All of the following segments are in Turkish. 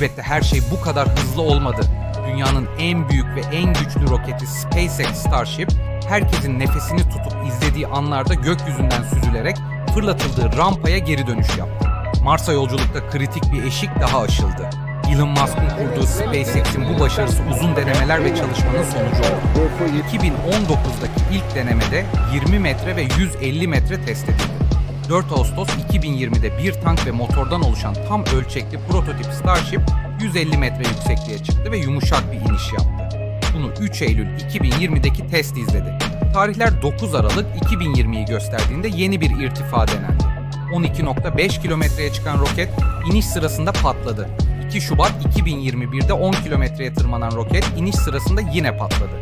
Elbette her şey bu kadar hızlı olmadı. Dünyanın en büyük ve en güçlü roketi SpaceX Starship, herkesin nefesini tutup izlediği anlarda gökyüzünden süzülerek fırlatıldığı rampaya geri dönüş yaptı. Mars'a yolculukta kritik bir eşik daha aşıldı. Elon Musk'ın kurduğu SpaceX'in bu başarısı uzun denemeler ve çalışmanın sonucu oldu. 2019'daki ilk denemede 20 metre ve 150 metre test edildi. 4 Ağustos 2020'de bir tank ve motordan oluşan tam ölçekli prototip Starship 150 metre yüksekliğe çıktı ve yumuşak bir iniş yaptı. Bunu 3 Eylül 2020'deki test izledi. Tarihler 9 Aralık 2020'yi gösterdiğinde yeni bir irtifa denendi. 12.5 kilometreye çıkan roket iniş sırasında patladı. 2 Şubat 2021'de 10 kilometreye tırmanan roket iniş sırasında yine patladı.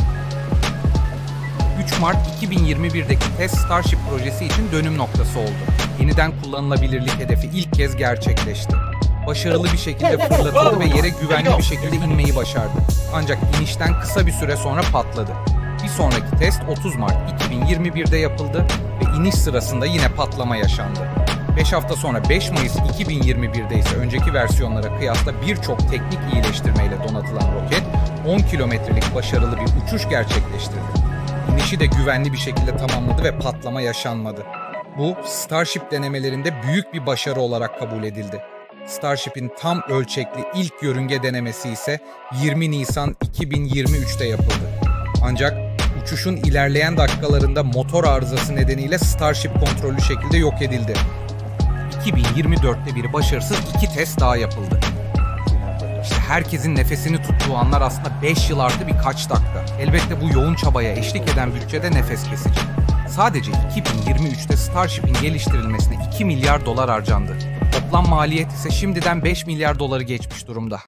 3 Mart 2021'deki test Starship projesi için dönüm noktası oldu. Yeniden kullanılabilirlik hedefi ilk kez gerçekleşti. Başarılı bir şekilde fırlatıldı ve yere güvenli bir şekilde inmeyi başardı. Ancak inişten kısa bir süre sonra patladı. Bir sonraki test 30 Mart 2021'de yapıldı ve iniş sırasında yine patlama yaşandı. 5 hafta sonra 5 Mayıs 2021'de ise önceki versiyonlara kıyasla birçok teknik iyileştirmeyle donatılan roket 10 kilometrelik başarılı bir uçuş gerçekleştirdi. İnişi de güvenli bir şekilde tamamladı ve patlama yaşanmadı. Bu, Starship denemelerinde büyük bir başarı olarak kabul edildi. Starship'in tam ölçekli ilk yörünge denemesi ise 20 Nisan 2023'te yapıldı. Ancak uçuşun ilerleyen dakikalarında motor arızası nedeniyle Starship kontrollü şekilde yok edildi. 2024'te bir başarısız 2 test daha yapıldı. İşte herkesin nefesini tuttuğu anlar aslında 5 yıl artı birkaç dakika. Elbette bu yoğun çabaya eşlik eden bütçede nefes kesici. Sadece 2023'te Starship'in geliştirilmesine 2 milyar dolar harcandı. Toplam maliyet ise şimdiden 5 milyar doları geçmiş durumda.